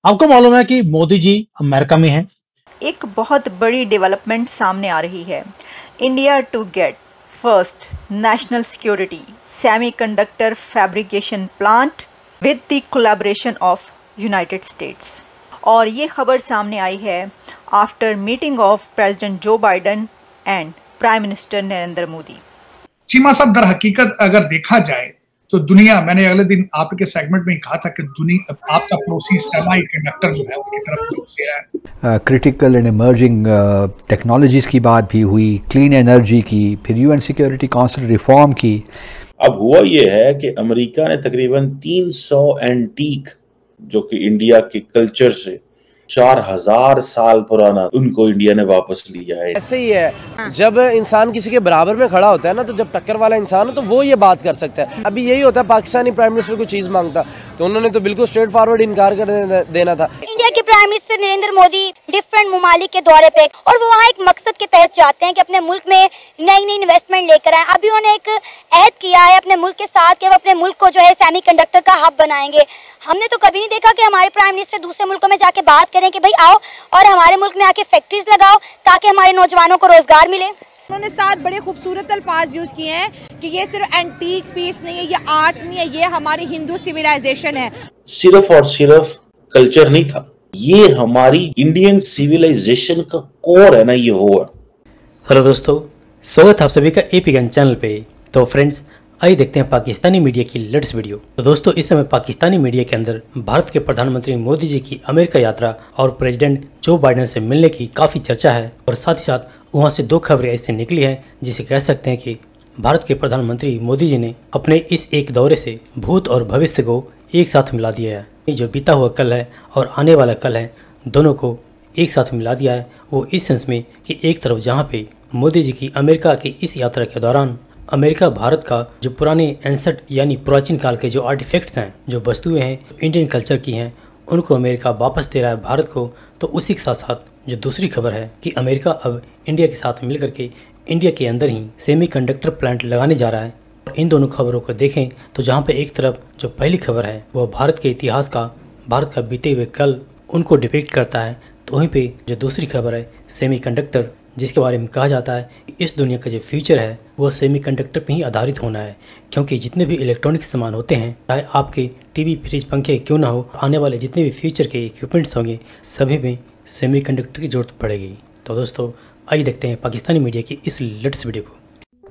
आपको मालूम है कि मोदी जी अमेरिका में हैं। एक बहुत बड़ी डेवलपमेंट सामने आ रही है। India to get first national security semiconductor fabrication plant with the collaboration of United States. और ये खबर सामने आई है after meeting of president Joe Biden and prime minister Narendra Modi. Cheema साहब, दर हकीकत अगर देखा जाए तो दुनिया, मैंने अगले दिन आपके सेगमेंट में ही कहा था कि दुनिया आपका पड़ोसी सेमी कंडक्टर जो है उनकी तरफ रुक गया है। क्रिटिकल एंड इमर्जिंग टेक्नोलॉजीज़ की बात भी हुई, क्लीन एनर्जी की, फिर यूएन सिक्योरिटी काउंसिल रिफॉर्म की। अब हुआ ये है कि अमेरिका ने तकरीबन 300 एंटीक जो कि इंडिया के कल्चर से 4000 साल पुराना, उनको इंडिया ने वापस लिया है। ऐसे ही है, जब इंसान किसी के बराबर में खड़ा होता है ना, तो जब टक्कर वाला इंसान हो तो वो ये बात कर सकता है। अभी यही होता है, पाकिस्तानी प्राइम मिनिस्टर को चीज मांगता तो उन्होंने तो बिल्कुल स्ट्रेट फॉरवर्ड इनकार कर देना था। इंडिया के prime minister Narendra Modi different ममालिक के दौरे पे, और वो वहाँ एक मकसद के तहत चाहते हैं कि अपने मुल्क में नई नई इन्वेस्टमेंट लेकर आए। अभी उन्होंने एक अहद किया है अपने मुल्क के साथ कि वो अपने मुल्क को जो है सेमीकंडक्टर का हब बनाएंगे। हमने तो कभी नहीं देखा कि हमारे प्राइम मिनिस्टर दूसरे मुल्कों में जाके बात करें कि भाई आओ और हमारे मुल्क में आके फैक्ट्रीज लगाओ ताकि हमारे नौजवानों को रोजगार मिले। उन्होंने 7 बड़े खूबसूरत अल्फाज यूज किए हैं कि ये सिर्फ एंटीक पीस नहीं है, ये आर्ट नहीं है, ये हमारी हिंदू सिविलाइजेशन है। सिर्फ और सिर्फ कल्चर नहीं था, ये हमारी इंडियन सिविलाइजेशन का कोर है ना, ये वो है। हेलो दोस्तों, स्वागत है आप सभी का एपी गन चैनल पे। तो फ्रेंड्स, आइए देखते हैं पाकिस्तानी मीडिया की लेटेस्ट वीडियो। तो दोस्तों, इस समय पाकिस्तानी मीडिया के अंदर भारत के प्रधानमंत्री मोदी जी की अमेरिका यात्रा और प्रेसिडेंट जो बाइडेन से मिलने की काफ़ी चर्चा है, और साथ ही साथ वहां से 2 खबरें ऐसे निकली हैं जिसे कह सकते हैं कि भारत के प्रधानमंत्री मोदी जी ने अपने इस एक दौरे से भूत और भविष्य को एक साथ मिला दिया है। जो बीता हुआ कल है और आने वाला कल है, दोनों को एक साथ मिला दिया है। वो इस सेंस में कि एक तरफ जहाँ पे मोदी जी की अमेरिका की इस यात्रा के दौरान अमेरिका भारत का जो पुराने एंसेट यानी प्राचीन काल के जो आर्टिफैक्ट्स हैं, जो वस्तुएं हैं इंडियन कल्चर की हैं, उनको अमेरिका वापस दे रहा है भारत को। तो उसी के साथ साथ जो दूसरी खबर है कि अमेरिका अब इंडिया के साथ मिलकर के इंडिया के अंदर ही सेमीकंडक्टर प्लांट लगाने जा रहा है। और इन दोनों खबरों को देखें तो जहाँ पे एक तरफ जो पहली खबर है वह भारत के इतिहास का, भारत का बीते हुए कल उनको डिपिक्ट करता है, तो वहीं पे जो दूसरी खबर है सेमीकंडक्टर, जिसके बारे में कहा जाता है कि इस दुनिया का जो फ्यूचर है वो सेमीकंडक्टर पे ही आधारित होना है। क्योंकि जितने भी इलेक्ट्रॉनिक सामान होते हैं, चाहे आपके टीवी, फ्रिज, पंखे क्यों ना हो, आने वाले जितने भी फ्यूचर के इक्विपमेंट्स होंगे सभी में सेमीकंडक्टर की जरूरत पड़ेगी। तो दोस्तों, आइए देखते हैं पाकिस्तानी मीडिया की इस लेटेस्ट वीडियो को।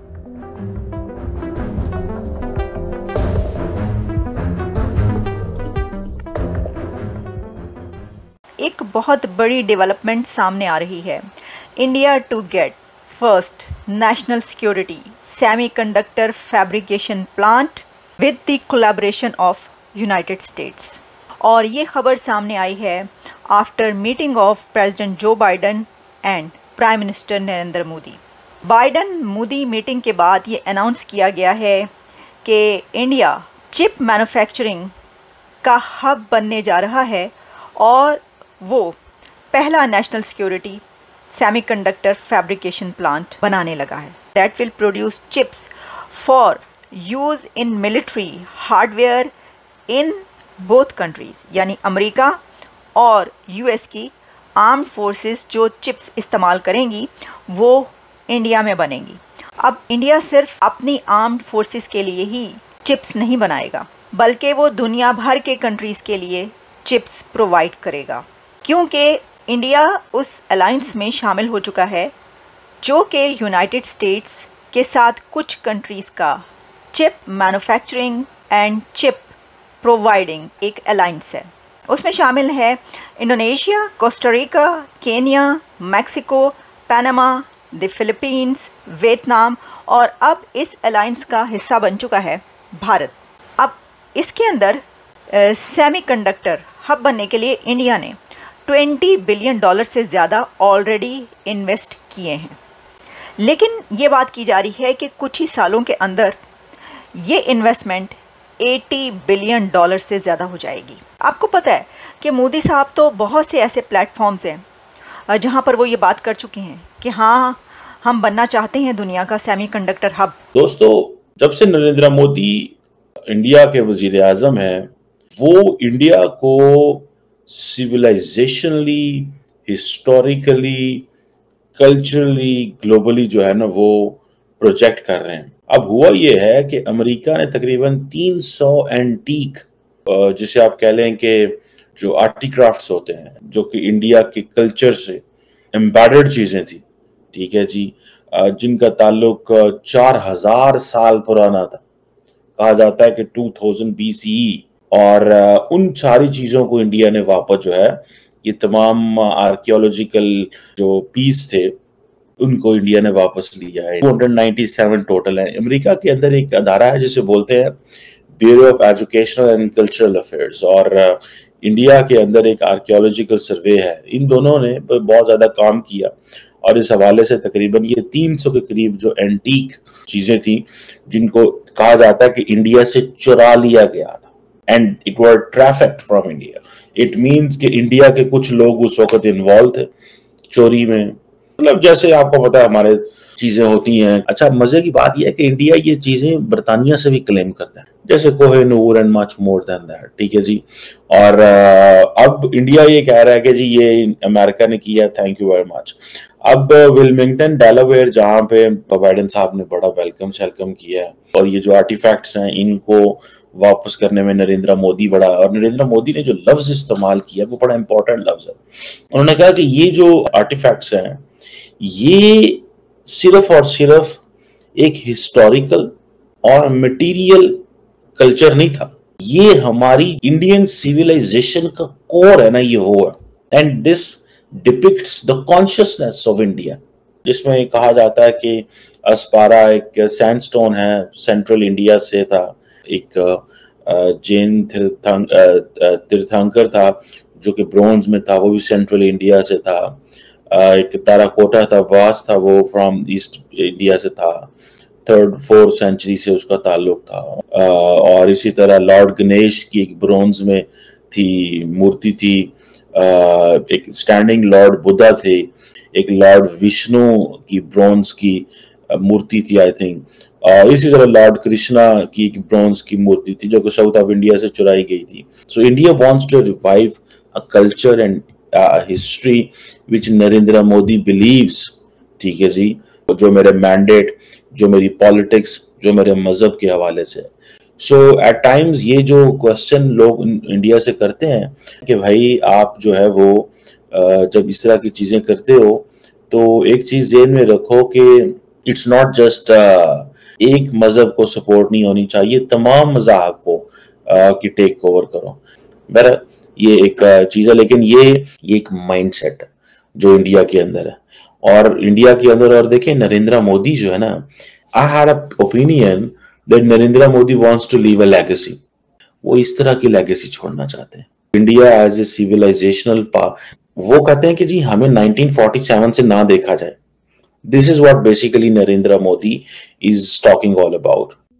एक बहुत बड़ी डेवलपमेंट सामने आ रही है। India to get first national security semiconductor fabrication plant with the collaboration of United States. और ये खबर सामने आई है after meeting of president Joe Biden and prime minister Narendra Modi. Biden Modi meeting के बाद ये अनाउंस किया गया है कि इंडिया चिप मैन्युफैक्चरिंग का हब बनने जा रहा है और वो पहला national security semiconductor fabrication plant बनाने लगा है that will produce chips for use in military hardware in both countries, यानी अमेरिका और यूएस की आर्म्ड फोर्सेस जो चिप्स इस्तेमाल करेंगी वो इंडिया में बनेंगी। अब इंडिया सिर्फ अपनी आर्म्ड फोर्सेस के लिए ही चिप्स नहीं बनाएगा, बल्कि वो दुनिया भर के कंट्रीज़ के लिए चिप्स प्रोवाइड करेगा, क्योंकि इंडिया उस अलायंस में शामिल हो चुका है जो कि यूनाइटेड स्टेट्स के साथ कुछ कंट्रीज़ का chip manufacturing and chip providing एक अलायंस है। उसमें शामिल है Indonesia, Costa Rica, Kenya, Mexico, Panama, the Philippines, Vietnam, और अब इस अलायंस का हिस्सा बन चुका है भारत। अब इसके अंदर सेमीकंडक्टर हब बनने के लिए इंडिया ने $20 बिलियन से ज़्यादा ऑलरेडी इन्वेस्ट किए हैं। लेकिन ये बात की जा रही है कि कुछ ही सालों के अंदर ये इन्वेस्टमेंट $80 बिलियन से ज़्यादा हो जाएगी। आपको पता है कि मोदी साहब तो बहुत से ऐसे प्लेटफॉर्म्स हैं जहाँ पर वो ये बात कर चुके हैं कि हाँ, हम बनना चाहते हैं दुनिया का सेमीकंडक्टर हब। दोस्तों, जब से नरेंद्र मोदी इंडिया के वजीर आजम हैं, वो इंडिया को सिविलाइजेशनली, हिस्टोरिकली, कल्चरली, ग्लोबली जो है ना वो प्रोजेक्ट कर रहे हैं। अब हुआ ये है कि अमेरिका ने तकरीबन 300 एंटीक, जिसे आप कह लें कि जो आर्टिक्राफ्ट्स होते हैं, जो कि इंडिया के कल्चर से एम्बेडेड चीजें थी, ठीक है जी, जिनका ताल्लुक 4000 साल पुराना था, कहा जाता है कि 2000 BCE, और उन सारी चीजों को इंडिया ने वापस जो है, ये तमाम आर्कियोलॉजिकल जो पीस थे उनको इंडिया ने वापस लिया है। 297 टोटल है। अमेरिका के अंदर एक अदारा है जिसे बोलते हैं bureau of educational and cultural affairs, और इंडिया के अंदर एक आर्कियोलॉजिकल सर्वे है। इन दोनों ने बहुत ज्यादा काम किया और इस हवाले से तकरीबन ये 300 के करीब जो एंटीक चीजें थी, जिनको कहा जाता है कि इंडिया से चुरा लिया गया था, and it were trafficked from India. It means कि इंडिया के कुछ लोग उस वक्त इन्वॉल्व थे चोरी में, मतलब जैसे आपको पता है हमारे चीजें होती हैं। अच्छा, मजे की बात यह है कि इंडिया ये चीजें बरतानिया से भी क्लेम करता है, जैसे Kohinoor and much more than that, ठीक है जी। और अब इंडिया ये कह रहा है कि जी ये अमेरिका ने किया, थैंक यू वेरी मच। अब विल्मिंगटन डेलावेयर, जहां पे बाइडेन साहब ने बड़ा वेलकम किया है, और ये जो आर्टिफैक्ट्स हैं इनको वापस करने में नरेंद्र मोदी बड़ा, और नरेंद्र मोदी ने जो लफ्ज इस्तेमाल किया वो बड़ा इंपॉर्टेंट लफ्ज है। उन्होंने कहा कि ये जो आर्टिफैक्ट्स हैं ये सिर्फ और सिर्फ एक हिस्टोरिकल और मटेरियल कल्चर नहीं था, ये हमारी इंडियन सिविलाइजेशन का कोर है ना, ये वो है। And this depicts the consciousness of India, जिसमें कहा जाता है कि अस्पारा एक सैंडस्टोन है, सेंट्रल इंडिया से था, एक जैन तीर्थंकर था जो कि ब्रोंज में था, वो भी सेंट्रल इंडिया से था। एक ताराकोटा था, वास था, वो फ्रॉम ईस्ट इंडिया से था, 3rd 4th सेंचुरी से उसका ताल्लुक था। और इसी तरह लॉर्ड गणेश की एक ब्रोंज में थी मूर्ति थी, एक स्टैंडिंग लॉर्ड बुद्धा थे, एक लॉर्ड विष्णु की ब्रोंज की मूर्ति थी आई थिंक, और इसी तरह लॉर्ड कृष्णा की एक ब्रोंज की मूर्ति थी जो कि साउथ ऑफ इंडिया से चुराई गई थी। So India wants to revive a culture and history which Narendra Modi believes, ठीक है जी, जो मेरे मैंडेट, जो मेरी पॉलिटिक्स, जो मेरे मजहब के हवाले से। सो एट टाइम्स ये जो क्वेश्चन लोग इंडिया से करते हैं कि भाई आप जो है वो जब इस तरह की चीजें करते हो तो एक चीज ज़हन में रखो कि इट्स नॉट जस्ट एक मजहब को सपोर्ट नहीं होनी चाहिए, तमाम मज़ाहब को कि टेक ओवर करो। बहरहाल ये एक चीज है, लेकिन ये एक माइंडसेट है जो इंडिया के अंदर है, और इंडिया के अंदर, और देखें नरेंद्र मोदी जो है ना, I had a opinion that Narendra Modi wants to leave a legacy. वो इस तरह की लेगेसी छोड़ना चाहते हैं। इंडिया एज ए सिविलाइजेशनल वो कहते हैं कि जी हमें 1947 से ना देखा जाए। This is what basically Narendra Modi is talking all about.